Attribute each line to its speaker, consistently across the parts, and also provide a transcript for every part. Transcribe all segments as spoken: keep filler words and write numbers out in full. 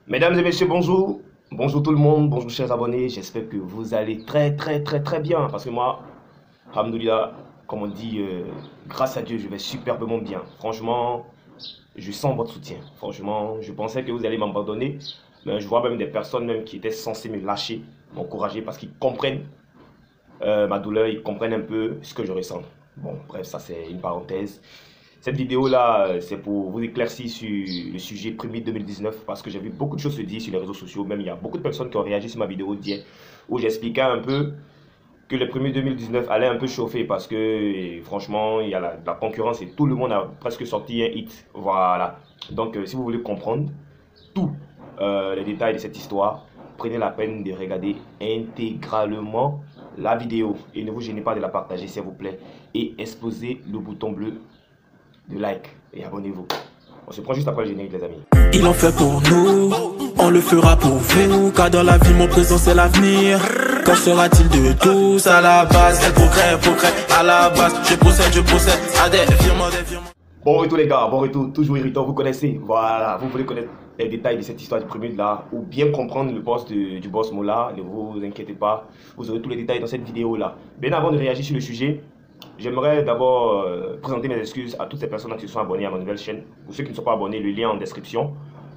Speaker 1: Mesdames et messieurs, bonjour. Bonjour tout le monde, bonjour chers abonnés. J'espère que vous allez très très très très bien. Parce que moi, alhamdoulilah, comme on dit, euh, grâce à Dieu, je vais superbement bien. Franchement, je sens votre soutien. Franchement, je pensais que vous allez m'abandonner. Mais je vois même des personnes même qui étaient censées me lâcher, m'encourager parce qu'ils comprennent euh, ma douleur, ils comprennent un peu ce que je ressens. Bon, bref, ça c'est une parenthèse. Cette vidéo-là, euh, c'est pour vous éclaircir sur le sujet premier deux mille dix-neuf parce que j'ai vu beaucoup de choses se dire sur les réseaux sociaux. Même il y a beaucoup de personnes qui ont réagi sur ma vidéo d'hier où j'expliquais un peu que le premier deux mille dix-neuf allait un peu chauffer parce que et franchement, il y a la, la concurrence et tout le monde a presque sorti un hit. Voilà. Donc, euh, si vous voulez comprendre tous euh, les détails de cette histoire, prenez la peine de regarder intégralement la vidéo et ne vous gênez pas de la partager s'il vous plaît et exposez le bouton bleu de like et abonnez-vous. On se prend juste après le générique les amis.
Speaker 2: Il en fait pour nous, on le fera pour vous, car dans la vie mon présent c'est l'avenir. Qu'en sera-t-il de tous à la base? Quel progrès, progrès à la base. Je procède, je procède à des virements, des virements.
Speaker 1: Bon retour les gars, bon retour, toujours irritant, vous connaissez, voilà, vous voulez connaître les détails de cette histoire du premier de là, ou bien comprendre le boss de, du boss Mola, ne vous inquiétez pas, vous aurez tous les détails dans cette vidéo là. Bien avant de réagir sur le sujet, j'aimerais d'abord euh, présenter mes excuses à toutes ces personnes qui se sont abonnées à ma nouvelle chaîne. Pour ceux qui ne sont pas abonnés, le lien en description,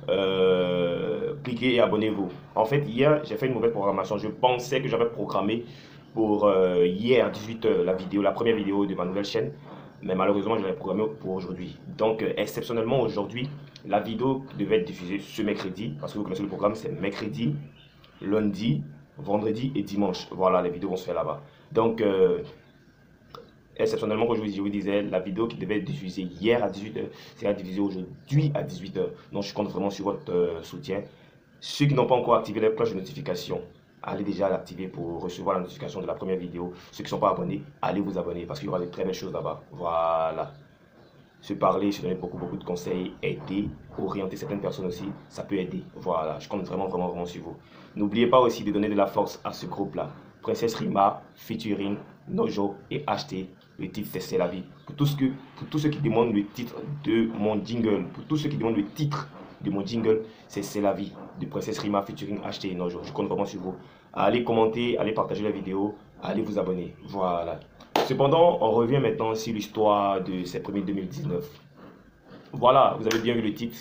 Speaker 1: euh, cliquez et abonnez-vous. En fait, hier, j'ai fait une mauvaise programmation, je pensais que j'avais programmé pour euh, hier à dix-huit heures la vidéo, la première vidéo de ma nouvelle chaîne. Mais malheureusement, je l'ai programmé pour aujourd'hui. Donc, euh, exceptionnellement, aujourd'hui, la vidéo devait être diffusée ce mercredi. Parce que vous connaissez le programme, c'est mercredi, lundi, vendredi et dimanche. Voilà, les vidéos vont se faire là-bas. Donc, euh, exceptionnellement, comme je vous, je vous disais, la vidéo qui devait être diffusée hier à dix-huit heures sera diffusée aujourd'hui à dix-huit heures. Donc, je compte vraiment sur votre euh, soutien. Ceux qui n'ont pas encore activé la cloche de notification, allez déjà l'activer pour recevoir la notification de la première vidéo. Ceux qui ne sont pas abonnés, allez vous abonner parce qu'il y aura de très belles choses là-bas. Voilà. Se parler, se donner beaucoup, beaucoup de conseils, aider, orienter certaines personnes aussi, ça peut aider. Voilà, je compte vraiment, vraiment, vraiment sur vous. N'oubliez pas aussi de donner de la force à ce groupe-là. Princesse Rima, featuring Nojo et H T. Le titre, c'est la vie. Pour tous, que, pour tous ceux qui demandent le titre de mon jingle, pour tous ceux qui demandent le titre de mon jingle, c'est C'est la vie de Princesse Rima featuring H T et Nojo. Je compte vraiment sur vous. Allez commenter, allez partager la vidéo, allez vous abonner. Voilà. Cependant, on revient maintenant sur l'histoire de ces premiers deux mille dix-neuf. Voilà, vous avez bien vu le titre.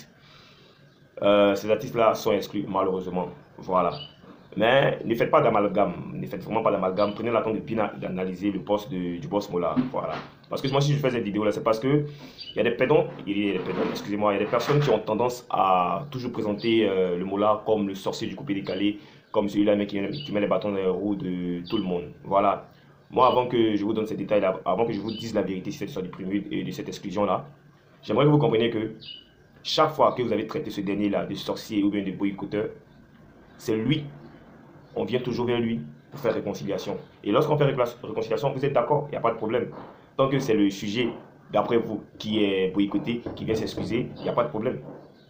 Speaker 1: Euh, ces artistes-là sont exclus, malheureusement. Voilà. Mais ne faites pas d'amalgame, ne faites vraiment pas d'amalgame. Prenez la temps de bien analyser le poste de, du boss Mola. Voilà. Parce que moi, si je fais cette vidéo-là, c'est parce que il y a des pédants, il y a des pédants, excusez-moi, il y a des personnes qui ont tendance à toujours présenter euh, le Mola comme le sorcier du coupé-décalé, comme celui-là qui, qui met les bâtons dans les roues de tout le monde. Voilà. Moi, avant que je vous donne ces détails-là, avant que je vous dise la vérité sur cette histoire du premier et de cette exclusion-là, j'aimerais que vous compreniez que chaque fois que vous avez traité ce dernier-là de sorcier ou bien de boycotteur, c'est lui. On vient toujours vers lui pour faire réconciliation. Et lorsqu'on fait réconciliation, vous êtes d'accord, il n'y a pas de problème. Tant que c'est le sujet, d'après vous, qui est boycotté, qui vient s'excuser, il n'y a pas de problème.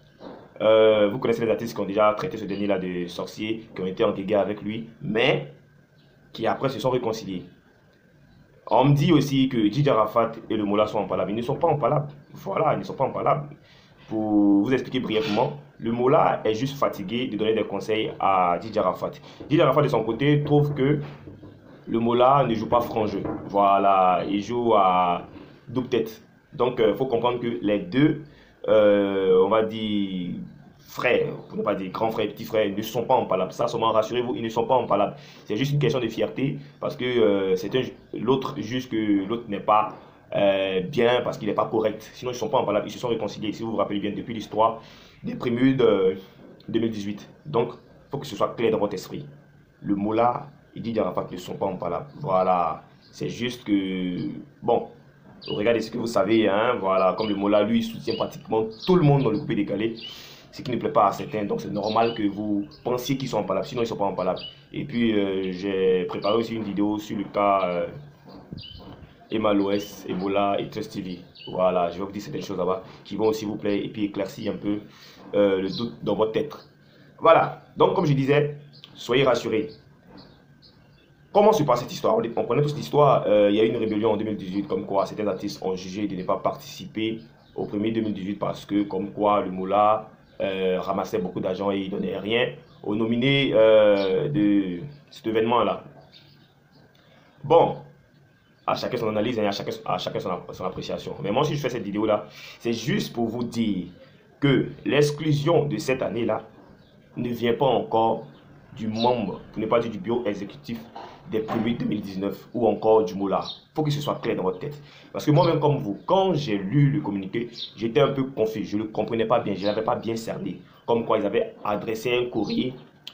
Speaker 1: Euh, vous connaissez les artistes qui ont déjà traité ce dernier-là de sorcier, qui ont été en guerre avec lui, mais qui après se sont réconciliés. On me dit aussi que Djidja Arafat et le Mola sont empalables. Ils ne sont pas empalables. Voilà, ils ne sont pas empalables. Pour vous expliquer brièvement, le Mola est juste fatigué de donner des conseils à Djidja Arafat. Djidja Arafat de son côté trouve que le Mola ne joue pas franc jeu. Voilà, il joue à double tête. Donc il euh, faut comprendre que les deux, euh, on va dire frères, pour ne pas dire grands frères et petits frères, ne sont pas empalables. Ça, seulement rassurez-vous, ils ne sont pas empalables. C'est juste une question de fierté parce que euh, c'est l'autre juge que l'autre n'est pas Euh, bien parce qu'il n'est pas correct. Sinon, ils ne sont pas empalables. Ils se sont réconciliés, si vous vous rappelez bien, depuis l'histoire des prémudes de deux mille dix-huit. Donc, il faut que ce soit clair dans votre esprit. Le Mola et Djidja Arafat ne sont pas empalables. Voilà. C'est juste que, bon, regardez ce que vous savez, hein, voilà, comme le Mola, lui, il soutient pratiquement tout le monde dans le coupé décalé, ce qui ne plaît pas à certains. Donc, c'est normal que vous pensiez qu'ils sont empalables. Sinon, ils ne sont pas empalables. Et puis, euh, j'ai préparé aussi une vidéo sur le cas... Euh, Emaloes, Ebola et Trust T V. Voilà, je vais vous dire certaines choses là-bas qui vont aussi vous plaire et puis éclaircir un peu euh, le doute dans votre tête. Voilà, donc comme je disais, soyez rassurés. Comment se passe cette histoire? On connaît toute cette histoire. Euh, il y a eu une rébellion en deux mille dix-huit, comme quoi certains artistes ont jugé de ne pas participer au premier deux mille dix-huit parce que, comme quoi, le Mola euh, ramassait beaucoup d'argent et il donnait rien aux nominés euh, de cet événement-là. Bon, à chacun son analyse et à chacun, à chacun son, son appréciation. Mais moi, si je fais cette vidéo-là, c'est juste pour vous dire que l'exclusion de cette année-là ne vient pas encore du membre, pour ne pas dire du bureau exécutif des premiers deux mille dix-neuf ou encore du Mola. Il faut que ce soit clair dans votre tête. Parce que moi-même comme vous, quand j'ai lu le communiqué, j'étais un peu confus. Je ne le comprenais pas bien, je ne l'avais pas bien cerné. Comme quoi ils avaient adressé un courrier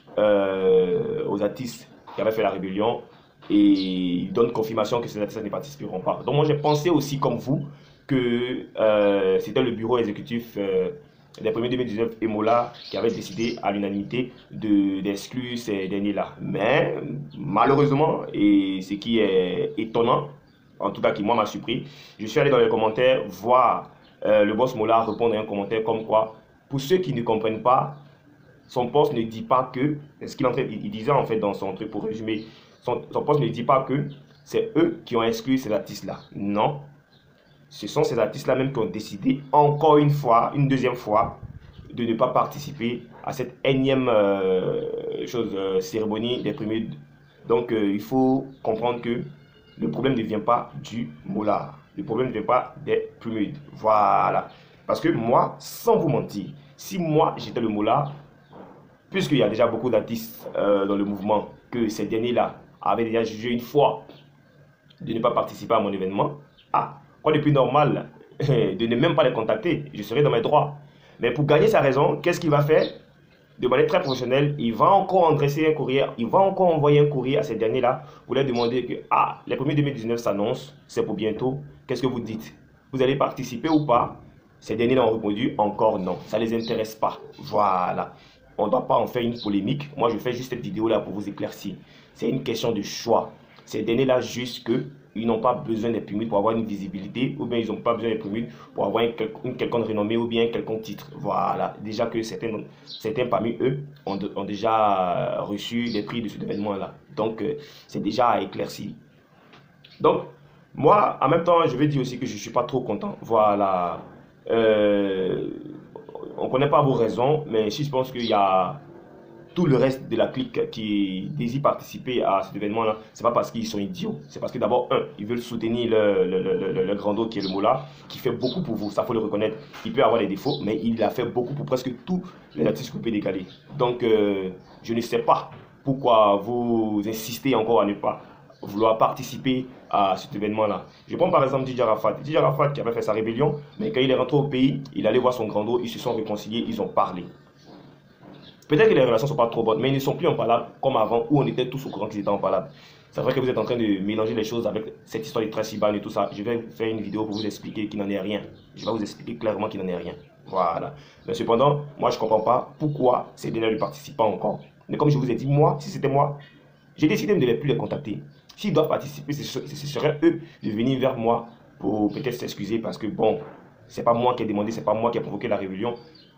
Speaker 1: euh, aux artistes qui avaient fait la rébellion et ils donnent confirmation que ces artistes ne participeront pas. Donc moi j'ai pensé aussi comme vous que euh, c'était le bureau exécutif euh, des premiers deux mille dix-neuf et Mola qui avait décidé à l'unanimité d'exclure de, ces derniers-là. Mais malheureusement, et ce qui est étonnant, en tout cas qui moi m'a surpris, je suis allé dans les commentaires voir euh, le boss Mola répondre à un commentaire comme quoi, pour ceux qui ne comprennent pas, son poste ne dit pas que, ce qu'il il, il disait en fait dans son truc pour résumer, son, son poste ne dit pas que c'est eux qui ont exclu ces artistes-là. Non. Ce sont ces artistes-là même qui ont décidé, encore une fois, une deuxième fois, de ne pas participer à cette énième euh, chose, euh, cérémonie des premiers. Donc, euh, il faut comprendre que le problème ne vient pas du Mola. Le problème ne vient pas des premiers. Voilà. Parce que moi, sans vous mentir, si moi, j'étais le Mola, puisqu'il y a déjà beaucoup d'artistes euh, dans le mouvement, que ces derniers-là avaient déjà jugé une fois de ne pas participer à mon événement, ah, quoi de plus normal de ne même pas les contacter, je serai dans mes droits. Mais pour gagner sa raison, qu'est-ce qu'il va faire? De manière très professionnelle, il va encore adresser un courrier, il va encore envoyer un courrier à ces derniers-là pour leur demander que, ah, les premiers deux mille dix-neuf s'annoncent, c'est pour bientôt, qu'est-ce que vous dites? Vous allez participer ou pas? Ces derniers-là ont répondu, encore non, ça ne les intéresse pas. Voilà. On ne doit pas en faire une polémique. Moi, je fais juste cette vidéo-là pour vous éclaircir. C'est une question de choix. Ces derniers-là, juste que ils n'ont pas besoin des permis pour avoir une visibilité, ou bien ils n'ont pas besoin des permis pour avoir une, une quelconque renommée ou bien un quelconque titre. Voilà, déjà que certains, certains parmi eux ont, de, ont déjà reçu les prix de cet événement-là. Donc, euh, c'est déjà à éclaircir. Donc, moi, en même temps, je vais dire aussi que je ne suis pas trop content. Voilà. Euh, on ne connaît pas vos raisons, mais si je pense qu'il y a tout le reste de la clique qui désire participer à cet événement-là, c'est pas parce qu'ils sont idiots. C'est parce que d'abord, un, ils veulent soutenir le, le, le, le, le grand dos qui est le Mola, qui fait beaucoup pour vous, ça faut le reconnaître. Il peut avoir des défauts, mais il a fait beaucoup pour presque tous les artistes coupés décalés. Donc, euh, je ne sais pas pourquoi vous insistez encore à ne pas vouloir participer à cet événement-là. Je prends par exemple D J Arafat. D J Arafat qui avait fait sa rébellion, mais quand il est rentré au pays, il allait voir son grand dos, ils se sont réconciliés, ils ont parlé. Peut-être que les relations ne sont pas trop bonnes, mais ils ne sont plus impalables comme avant, où on était tous au courant qu'ils étaient impalables. C'est vrai que vous êtes en train de mélanger les choses avec cette histoire de Tracy Ban et tout ça. Je vais faire une vidéo pour vous expliquer qu'il n'en est rien. Je vais vous expliquer clairement qu'il n'en est rien. Voilà. Mais cependant, moi je ne comprends pas pourquoi ces derniers ne participent pas encore. Mais comme je vous ai dit, moi, si c'était moi, j'ai décidé de ne plus les contacter. S'ils doivent participer, ce serait eux de venir vers moi pour peut-être s'excuser parce que bon, c'est pas moi qui ai demandé, c'est pas moi qui ai provoqué la rébellion.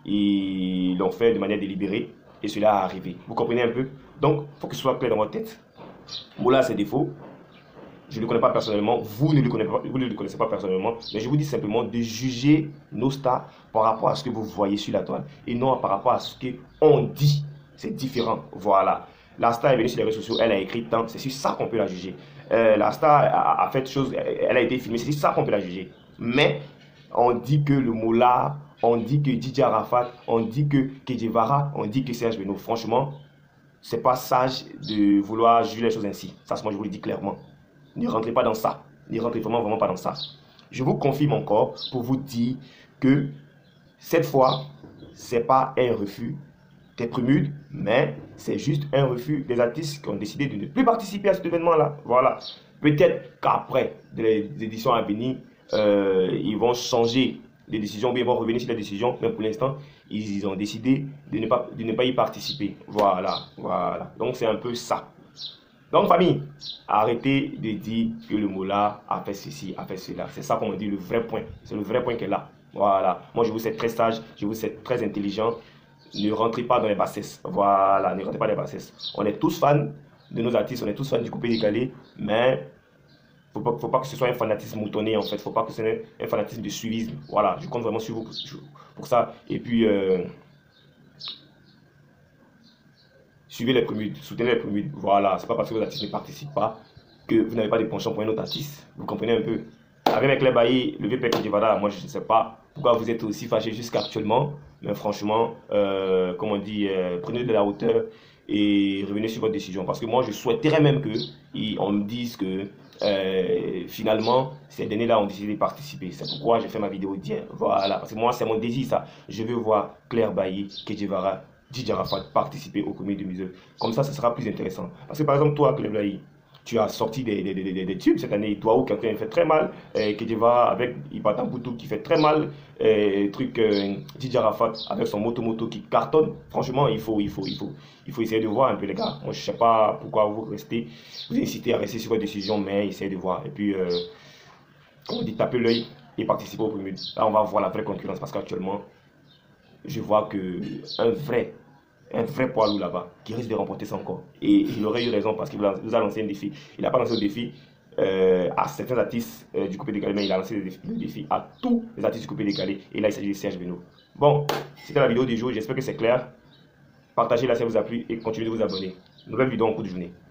Speaker 1: Ils l'ont fait de manière délibérée et cela a arrivé. Vous comprenez un peu? Donc, il faut que ce soit clair dans votre tête. Mola a ses défauts. Je ne le connais pas personnellement. Vous ne le connaissez pas, vous ne le connaissez pas personnellement. Mais je vous dis simplement de juger nos stars par rapport à ce que vous voyez sur la toile et non par rapport à ce qu'on dit. C'est différent. Voilà. La star est venue sur les réseaux sociaux, elle a écrit tant, c'est sur ça qu'on peut la juger. Euh, la star a, a fait chose, elle a été filmée, c'est sur ça qu'on peut la juger. Mais on dit que le Mola, on dit que D J Arafat, on dit que Kedjevara, on dit que Serge Beno. Franchement, c'est pas sage de vouloir juger les choses ainsi. Ça, moi, je vous le dis clairement. Ne rentrez pas dans ça. Ne rentrez vraiment, vraiment pas dans ça. Je vous confirme encore pour vous dire que cette fois, c'est pas un refus des prémudes, mais c'est juste un refus des artistes qui ont décidé de ne plus participer à cet événement-là. Voilà. Peut-être qu'après les éditions à venir, euh, ils vont changer les décisions, bien ils vont revenir sur les décisions, mais pour l'instant, ils, ils ont décidé de ne, pas, de ne pas y participer. Voilà, voilà. Donc c'est un peu ça. Donc famille, arrêtez de dire que le Mola a fait ceci, a fait cela. C'est ça qu'on dit, le vrai point. C'est le vrai point qu'elle a. Voilà. Moi je vous sais très sage, je vous sais très intelligent. Ne rentrez pas dans les bassesses. Voilà, ne rentrez pas dans les bassesses. On est tous fans de nos artistes, on est tous fans du coupé décalé, mais il ne faut pas que ce soit un fanatisme moutonné en fait. Il ne faut pas que ce soit un fanatisme de suivisme. Voilà, je compte vraiment sur vous pour ça. Et puis, euh, suivez les Prémudes, soutenez les Prémudes. Voilà, c'est pas parce que vos artistes ne participent pas que vous n'avez pas de penchant pour un autre artiste. Vous comprenez un peu? Avec mes Claire Bailly, le vieux père Kedjevara, moi je ne sais pas pourquoi vous êtes aussi fâché jusqu'à actuellement. Mais franchement, euh, comme on dit, euh, prenez de la hauteur et revenez sur votre décision. Parce que moi je souhaiterais même qu'on me dise que euh, finalement, ces derniers-là ont décidé de participer. C'est pourquoi j'ai fait ma vidéo d'hier. Voilà, parce que moi c'est mon désir ça. Je veux voir Claire Bailly, Kedjevara, Djidji Arafat participer au comité de musée. Comme ça, ce sera plus intéressant. Parce que par exemple, toi, Claire Bailly, tu as sorti des, des, des, des, des tubes cette année. Toi, ou quelqu'un fait très mal. Euh, Kedjevara avec Ibatan Boutou qui fait très mal. Euh, truc euh, Djidji Arafat avec son moto moto qui cartonne. Franchement, il faut, il faut, il faut, il faut essayer de voir un peu les gars. Moi, je sais pas pourquoi vous restez, vous incitez à rester sur votre décision, mais essayez de voir. Et puis, euh, on dit taper l'œil et participer au premier. Là, on va voir la vraie concurrence parce qu'actuellement, je vois que un vrai, un vrai poids lourd là-bas qui risque de remporter ça encore. Et il aurait eu raison parce qu'il nous a lancé un défi. Il n'a pas lancé le défi euh, à certains artistes euh, du coupé décalé, mais il a lancé le défi, le défi à tous les artistes du coupé décalé. Et là, il s'agit de Serge Beno. Bon, c'était la vidéo du jour. J'espère que c'est clair. Partagez-la si ça vous a plu et continuez de vous abonner. Nouvelle vidéo en cours de journée.